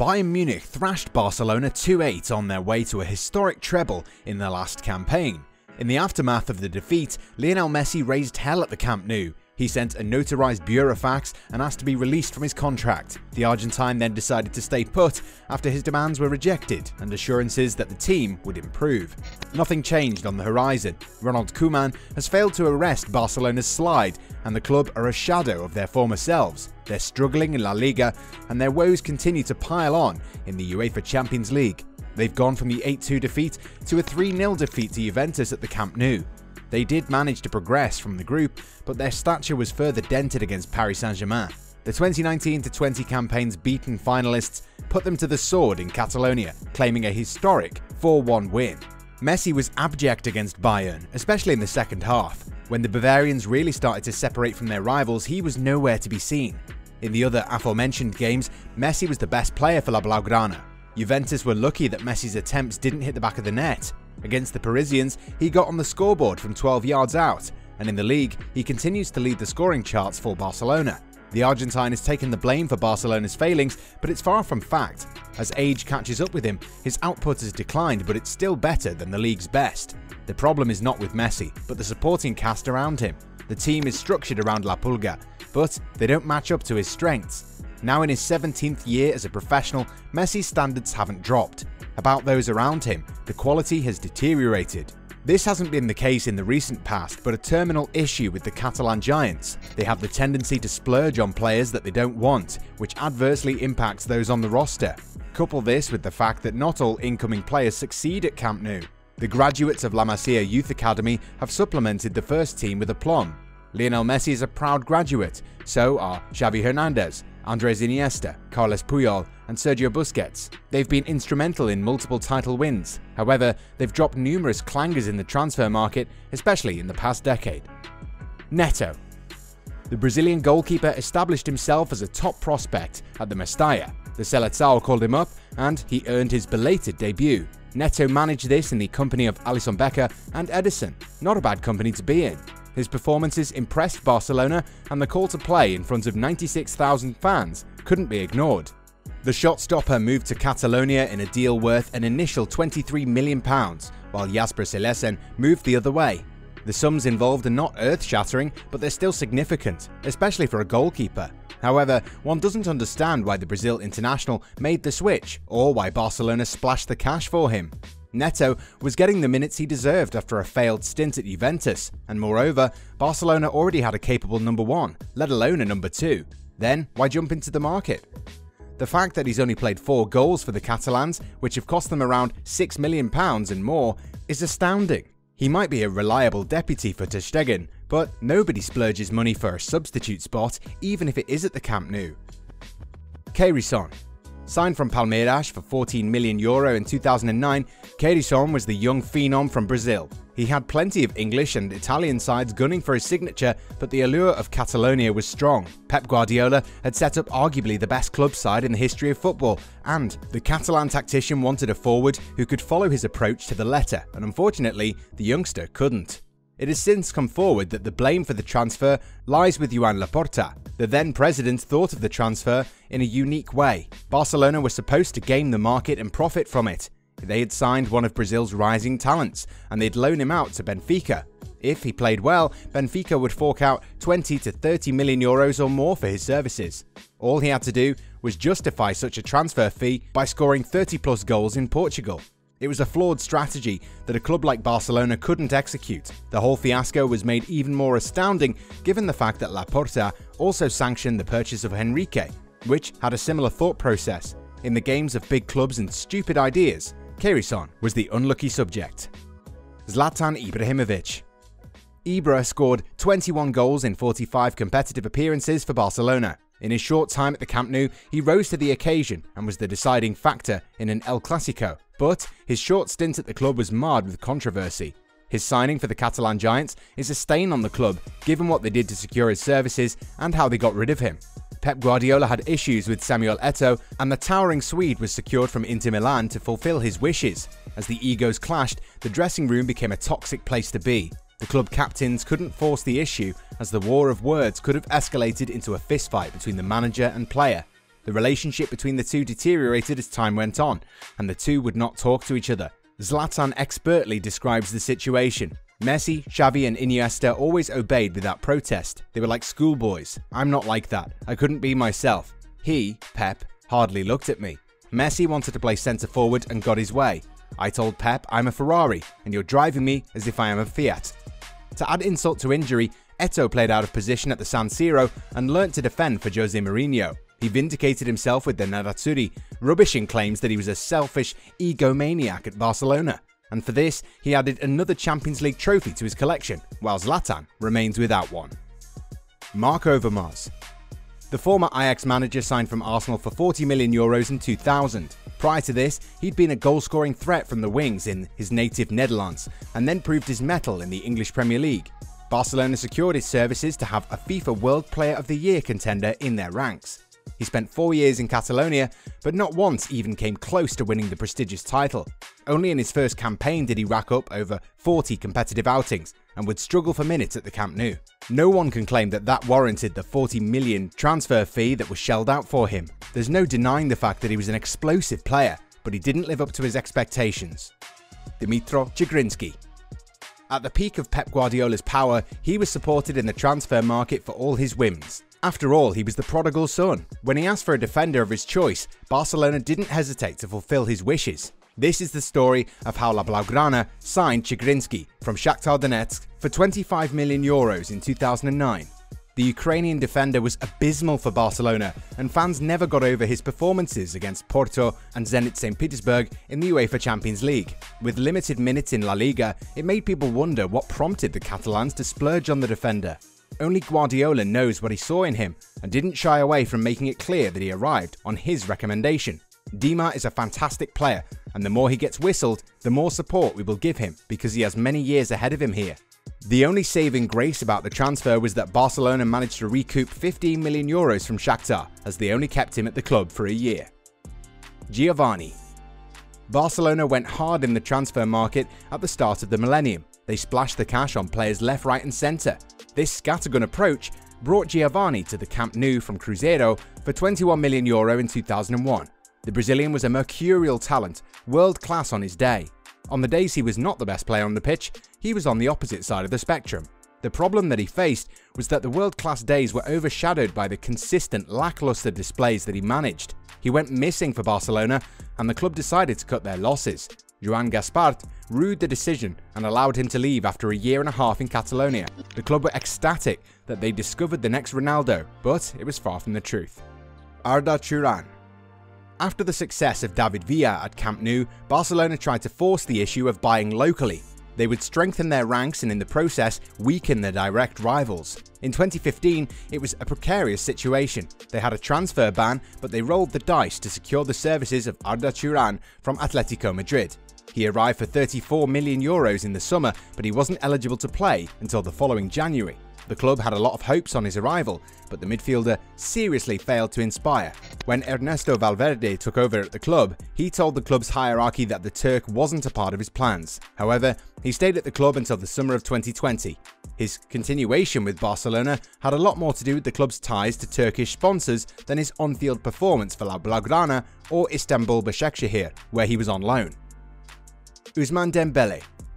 Bayern Munich thrashed Barcelona 2-8 on their way to a historic treble in their last campaign. In the aftermath of the defeat, Lionel Messi raised hell at the Camp Nou. He sent a notarized burofax and asked to be released from his contract. The Argentine then decided to stay put after his demands were rejected and assurances that the team would improve. Nothing changed on the horizon. Ronald Koeman has failed to arrest Barcelona's slide, and the club are a shadow of their former selves. They're struggling in La Liga, and their woes continue to pile on in the UEFA Champions League. They've gone from the 8-2 defeat to a 3-0 defeat to Juventus at the Camp Nou. They did manage to progress from the group, but their stature was further dented against Paris Saint-Germain. The 2019-20 campaign's beaten finalists put them to the sword in Catalonia, claiming a historic 4-1 win. Messi was abject against Bayern, especially in the second half. When the Bavarians really started to separate from their rivals, he was nowhere to be seen. In the other aforementioned games, Messi was the best player for La Blaugrana. Juventus were lucky that Messi's attempts didn't hit the back of the net. Against the Parisians, he got on the scoreboard from 12 yards out, and in the league, he continues to lead the scoring charts for Barcelona. The Argentine has taken the blame for Barcelona's failings, but it's far from fact. As age catches up with him, his output has declined, but it's still better than the league's best. The problem is not with Messi, but the supporting cast around him. The team is structured around La Pulga, but they don't match up to his strengths. Now in his 17th year as a professional, Messi's standards haven't dropped. About those around him, the quality has deteriorated. This hasn't been the case in the recent past, but a terminal issue with the Catalan giants. They have the tendency to splurge on players that they don't want, which adversely impacts those on the roster. Couple this with the fact that not all incoming players succeed at Camp Nou. The graduates of La Masia Youth Academy have supplemented the first team with aplomb. Lionel Messi is a proud graduate, so are Xavi Hernandez, Andres Iniesta, Carles Puyol, and Sergio Busquets. They've been instrumental in multiple title wins. However, they've dropped numerous clangers in the transfer market, especially in the past decade. Neto. The Brazilian goalkeeper established himself as a top prospect at the Mestalla. The Seleção called him up, and he earned his belated debut. Neto managed this in the company of Alisson Becker and Ederson. Not a bad company to be in. His performances impressed Barcelona, and the call to play in front of 96,000 fans couldn't be ignored. The shot-stopper moved to Catalonia in a deal worth an initial £23 million, while Jasper Cillessen moved the other way. The sums involved are not earth-shattering, but they're still significant, especially for a goalkeeper. However, one doesn't understand why the Brazil international made the switch, or why Barcelona splashed the cash for him. Neto was getting the minutes he deserved after a failed stint at Juventus, and moreover, Barcelona already had a capable number 1, let alone a number 2. Then, why jump into the market? The fact that he's only played 4 goals for the Catalans, which have cost them around £6 million and more, is astounding. He might be a reliable deputy for Ter Stegen, but nobody splurges money for a substitute spot, even if it is at the Camp Nou. Queirison. Signed from Palmeiras for €14 million in 2009, Queirison was the young phenom from Brazil. He had plenty of English and Italian sides gunning for his signature, but the allure of Catalonia was strong. Pep Guardiola had set up arguably the best club side in the history of football, and the Catalan tactician wanted a forward who could follow his approach to the letter, and unfortunately, the youngster couldn't. It has since come forward that the blame for the transfer lies with Joan Laporta. The then president thought of the transfer in a unique way. Barcelona were supposed to game the market and profit from it. They had signed one of Brazil's rising talents, and they'd loan him out to Benfica. If he played well, Benfica would fork out €20 to €30 million or more for his services. All he had to do was justify such a transfer fee by scoring 30+ goals in Portugal. It was a flawed strategy that a club like Barcelona couldn't execute. The whole fiasco was made even more astounding given the fact that Laporta also sanctioned the purchase of Henrique, which had a similar thought process. In the games of big clubs and stupid ideas, Queirison was the unlucky subject. Zlatan Ibrahimovic. Ibra scored 21 goals in 45 competitive appearances for Barcelona. In his short time at the Camp Nou, he rose to the occasion and was the deciding factor in an El Clasico. But his short stint at the club was marred with controversy. His signing for the Catalan giants is a stain on the club, given what they did to secure his services and how they got rid of him. Pep Guardiola had issues with Samuel Eto'o, and the towering Swede was secured from Inter Milan to fulfill his wishes. As the egos clashed, the dressing room became a toxic place to be. The club captains couldn't force the issue, as the war of words could have escalated into a fistfight between the manager and player. The relationship between the two deteriorated as time went on, and the two would not talk to each other. Zlatan expertly describes the situation. Messi, Xavi and Iniesta always obeyed without protest. They were like schoolboys. I'm not like that. I couldn't be myself. He, Pep, hardly looked at me. Messi wanted to play centre forward and got his way. I told Pep I'm a Ferrari and you're driving me as if I am a Fiat. To add insult to injury, Eto'o played out of position at the San Siro and learnt to defend for Jose Mourinho. He vindicated himself with the Nerazzurri, rubbishing claims that he was a selfish egomaniac at Barcelona. And for this, he added another Champions League trophy to his collection, while Zlatan remains without one. Marc Overmars. The former Ajax manager signed from Arsenal for €40 million in 2000. Prior to this, he'd been a goal-scoring threat from the wings in his native Netherlands, and then proved his mettle in the English Premier League. Barcelona secured his services to have a FIFA World Player of the Year contender in their ranks. He spent 4 years in Catalonia, but not once even came close to winning the prestigious title. Only in his first campaign did he rack up over 40 competitive outings, and would struggle for minutes at the Camp Nou. No one can claim that that warranted the $40 million transfer fee that was shelled out for him. There's no denying the fact that he was an explosive player, but he didn't live up to his expectations. Dmytro Chigrinsky. At the peak of Pep Guardiola's power, he was supported in the transfer market for all his whims. After all, he was the prodigal son. When he asked for a defender of his choice, Barcelona didn't hesitate to fulfill his wishes. This is the story of how La Blaugrana signed Chigrinsky from Shakhtar Donetsk for €25 million in 2009. The Ukrainian defender was abysmal for Barcelona, and fans never got over his performances against Porto and Zenit St. Petersburg in the UEFA Champions League. With limited minutes in La Liga, it made people wonder what prompted the Catalans to splurge on the defender. Only Guardiola knows what he saw in him, and didn't shy away from making it clear that he arrived on his recommendation. Dima is a fantastic player, and the more he gets whistled, the more support we will give him because he has many years ahead of him here. The only saving grace about the transfer was that Barcelona managed to recoup €15 million from Shakhtar, as they only kept him at the club for a year. Giovanni. Barcelona went hard in the transfer market at the start of the millennium. They splashed the cash on players left, right and centre. This scattergun approach brought Giovanni to the Camp Nou from Cruzeiro for €21 million in 2001. The Brazilian was a mercurial talent, world-class on his day. On the days he was not the best player on the pitch, he was on the opposite side of the spectrum. The problem that he faced was that the world-class days were overshadowed by the consistent, lackluster displays that he managed. He went missing for Barcelona, and the club decided to cut their losses. Joan Gaspart rued the decision and allowed him to leave after a year and a half in Catalonia. The club were ecstatic that they discovered the next Ronaldo, but it was far from the truth. Arda Turan. After the success of David Villa at Camp Nou, Barcelona tried to force the issue of buying locally. They would strengthen their ranks and in the process weaken their direct rivals. In 2015, it was a precarious situation. They had a transfer ban, but they rolled the dice to secure the services of Arda Turan from Atletico Madrid. He arrived for €34 million in the summer, but he wasn't eligible to play until the following January. The club had a lot of hopes on his arrival, but the midfielder seriously failed to inspire. When Ernesto Valverde took over at the club, he told the club's hierarchy that the Turk wasn't a part of his plans. However, he stayed at the club until the summer of 2020. His continuation with Barcelona had a lot more to do with the club's ties to Turkish sponsors than his on-field performance for La Blaugrana or Istanbul Başakşehir, where he was on loan. Ousmane Dembele.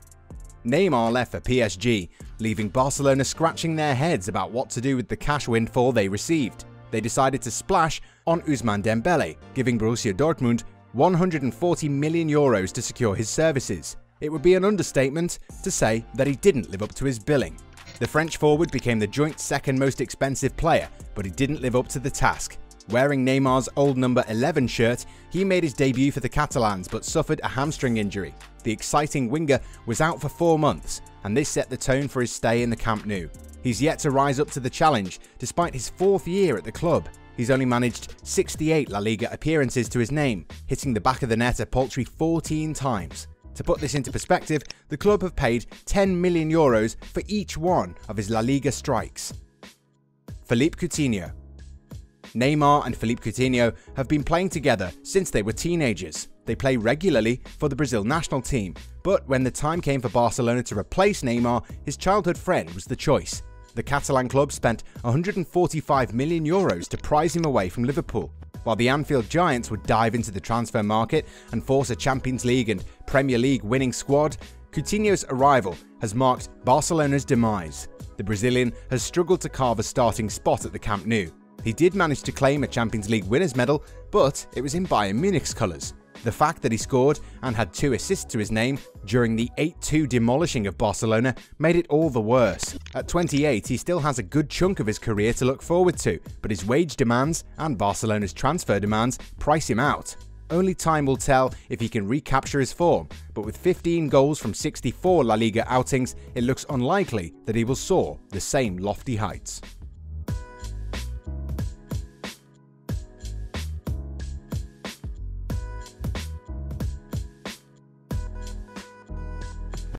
Neymar left for PSG, leaving Barcelona scratching their heads about what to do with the cash windfall they received. They decided to splash on Ousmane Dembele, giving Borussia Dortmund €140 million to secure his services. It would be an understatement to say that he didn't live up to his billing. The French forward became the joint second most expensive player, but he didn't live up to the task. Wearing Neymar's old number 11 shirt, he made his debut for the Catalans but suffered a hamstring injury. The exciting winger was out for 4 months, and this set the tone for his stay in the Camp Nou. He's yet to rise up to the challenge, despite his 4th year at the club. He's only managed 68 La Liga appearances to his name, hitting the back of the net a paltry 14 times. To put this into perspective, the club have paid €10 million for each one of his La Liga strikes. Philippe Coutinho. Neymar and Philippe Coutinho have been playing together since they were teenagers. They play regularly for the Brazil national team, but when the time came for Barcelona to replace Neymar, his childhood friend was the choice. The Catalan club spent €145 million to prize him away from Liverpool. while the Anfield Giants would dive into the transfer market and force a Champions League and Premier League winning squad, Coutinho's arrival has marked Barcelona's demise. The Brazilian has struggled to carve a starting spot at the Camp Nou. He did manage to claim a Champions League winners' medal, but it was in Bayern Munich's colours. The fact that he scored and had 2 assists to his name during the 8-2 demolishing of Barcelona made it all the worse. At 28, he still has a good chunk of his career to look forward to, but his wage demands and Barcelona's transfer demands price him out. Only time will tell if he can recapture his form, but with 15 goals from 64 La Liga outings, it looks unlikely that he will soar the same lofty heights.